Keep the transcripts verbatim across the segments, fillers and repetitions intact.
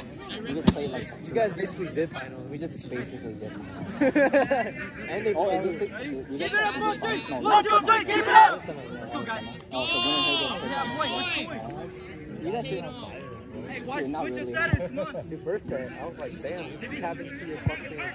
We just played like. You guys basically did finals. We just basically did finals. And they oh, probably... is this the... You guys, is this fun? No, One, two, three, keep it up! Oh, so winner here goes first. You guys did not fire. Hey, watch, not switch really. your status, come on. The first set, I was like, damn, you tap into your fucking... Uh,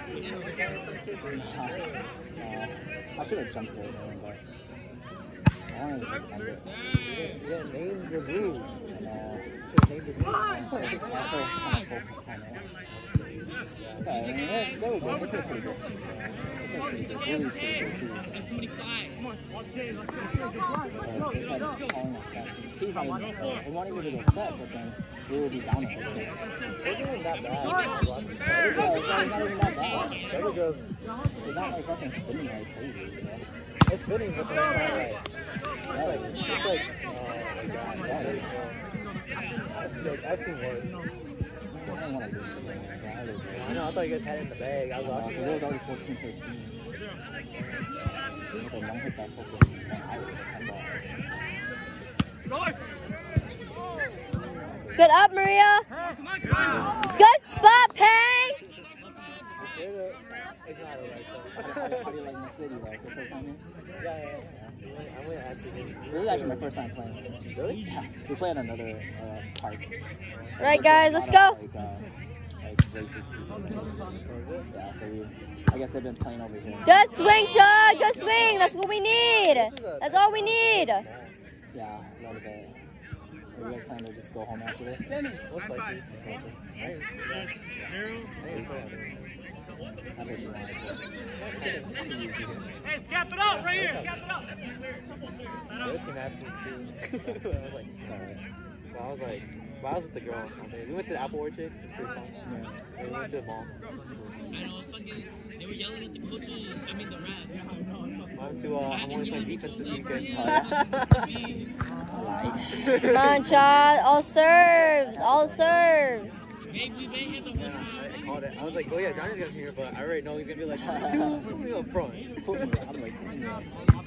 I should have jumped it, but... I wanted to just end it. Yeah, name your moves. Uh, Just name your moves. also, kind of focused on it. It's alright, I mean, they, they were good. They played pretty good. They played pretty good. Willie's pretty good, too. Somebody fly. Come on. Uh, they tried calling us set. He's not even set. They wanted me to go set, but then we would be down a little bit. They're doing that bad. Yeah, it's not, it's not even that bad. The other girls, It's not like fucking spinning like crazy, you know? it's spinning, but then it's not like... It's like, it's like, oh my god, that is... Like, I've seen worse. I don't want to lose it. I lose it. I know, I thought you guys had it in the bag. I was Uh, watching it was already fourteen thirteen. If I don't hit that focus, then I would hit ten ball. Good up, Maria. Good spot, Pang. It's not like How do, how do you like my city, though? It's the first time here? Yeah, yeah, yeah. I'm gonna ask you. This is actually my first time playing. Really? Yeah. We play at another uh, park. All right, guys, let's go. Like, uh, like racist people. Yeah, so we, I guess they've been playing over here. Good swing, Chug. Good swing. That's what we need. That's all we need. Yeah, a little bit. Are you guys planning to just go home after this? Most likely. Most likely. I bet you want to. Hey, cap it up right here. Cap it up. The other team asked me too. I was like, It's alright. well, I was like, well, I was with the girl. We went to the Apple Orchard. It was pretty fun. Yeah. And we went to the mall. I know, fucking, they were yelling at the coaches, I mean the refs. I went to, uh, I'm only playing defense this weekend. Come on, Chad. All serves. All serves. Hey, we've been here the whole Yeah, time. I, I called it. I was like, oh yeah, Johnny's gonna be here, but I already know he's gonna be like, dude, put me up front. Put me there. I'm like, yeah.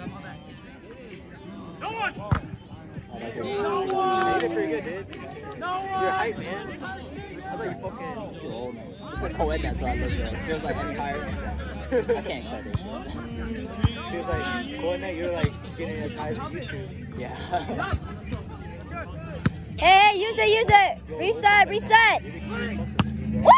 No one. I like it. You did pretty good, dude. No one. You're hype, man. I thought you fucking... You're old, man. It's a co-ed, that's why I look good. It feels like any higher. I can't accept this shit. He was like, coordinate, you're like getting as high as you used to. Yeah. Hey, use it, use it. Reset, reset. Woo!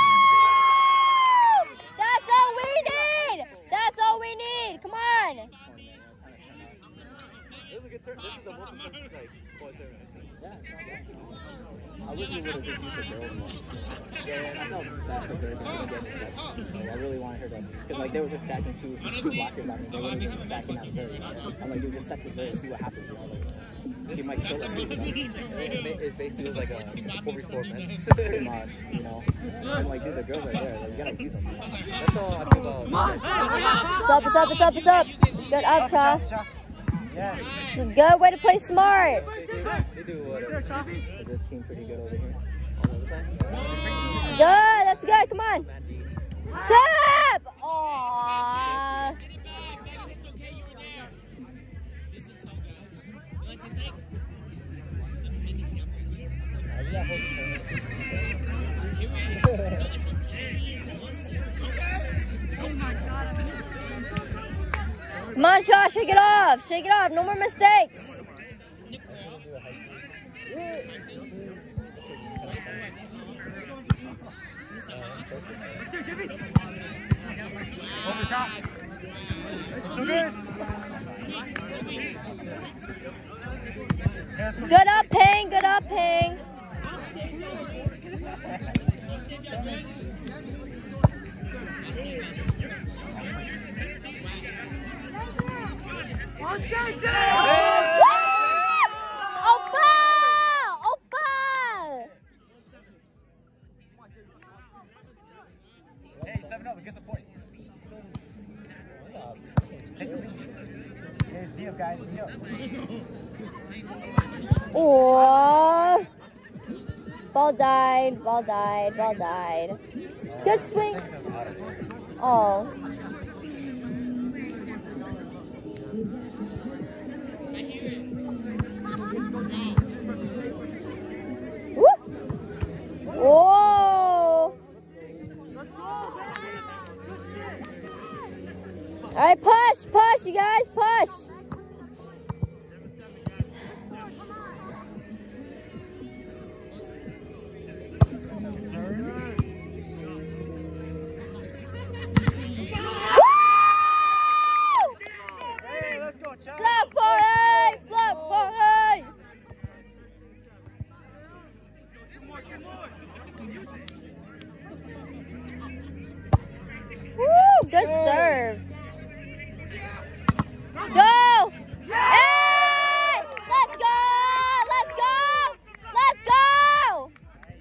That's all we need. That's all we need. Come on. It was a good turn. This is the most impressive, like, court tournament I've seen. Yeah, it's not bad. I wish we would have just used the girls more. Yeah, I felt bad that they were going to get the sets. Like, I really wanted her to, because like they were just stacking two, two blockers on me. They weren't even stacking on Zerd. I'm like, dude, just set to Zerd and see what happens. You know, like, she might kill that too. You know? It basically was like a four v four match. Pretty much, you know. I'm like, dude, the girls are there. Like, you gotta use them. You know? That's all I feel about. It's up, it's up, it's up, it's up. Good up, Cha. Yeah. Good way to play smart. They do, they do whatever. Is this team pretty good over here? On the other side? Good, that's good. Come on. Tap! Aww. Come on, Josh, shake it off. Shake it off. No more mistakes. Over top. Still good. Good up, Ping. Good up, Ping. Opa! Opa! Hey, seven up, get some point. Here's Dio, guys. Dio. Oh! Ball died. Ball died. Ball died. Good swing. Oh. Woo! Whoa! All right, push, push, you guys, push. Hey, let's go, Chuck. Block party, block party. Woo, good serve. Go! Hey! Let's go! Let's go! Let's go!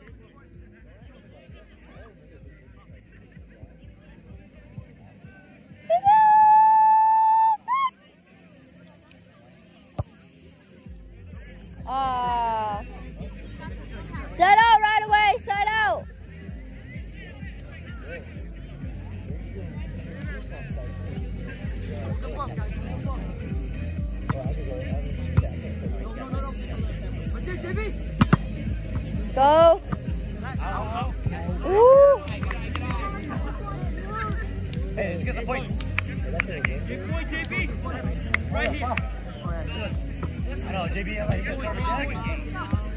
Ah. Set out right away, set out. Go. Ooh. Hey, let's get some points. Good point, J B. Right here. I know, J B, I'm like, you got to start with that.